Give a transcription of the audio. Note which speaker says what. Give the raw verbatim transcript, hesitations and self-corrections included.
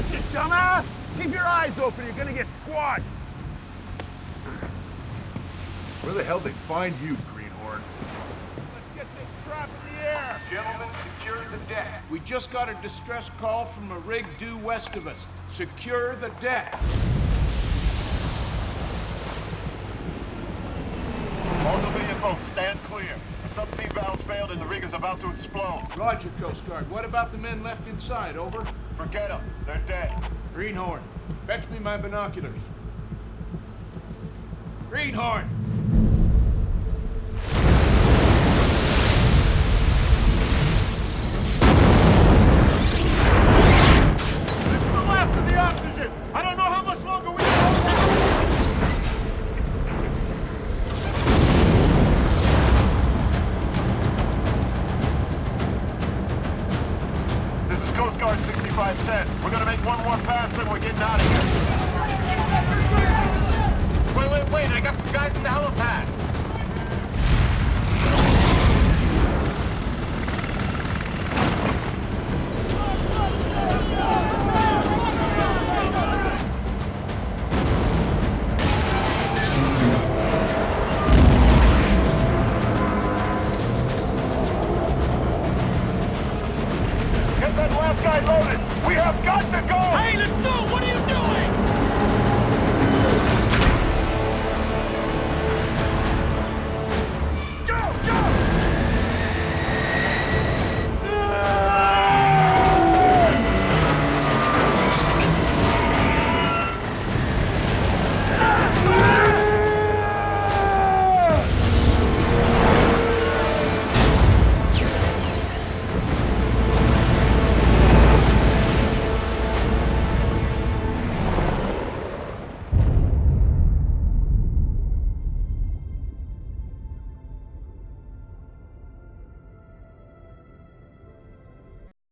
Speaker 1: got you, dumbass! Keep your eyes open, you're gonna get squashed!
Speaker 2: Where the hell they find you, Greenhorn?
Speaker 1: Let's get this crap in the air!
Speaker 3: Gentlemen, secure the deck.
Speaker 4: We just got a distress call from a rig due west of us. Secure the deck.
Speaker 3: All civilian boats, stand clear. The subsea valves failed and the rig is about to explode.
Speaker 4: Roger, Coast Guard. What about the men left inside? Over?
Speaker 3: Forget them. They're dead.
Speaker 4: Greenhorn, fetch me my binoculars. Greenhorn!
Speaker 1: This is the last of the oxygen! I don't know how much longer we can hold out!
Speaker 3: This is Coast Guard sixty-five ten. We're gonna make one more pass, then we're getting out of here.
Speaker 5: Wait, wait, wait, I got some guys in the helipad.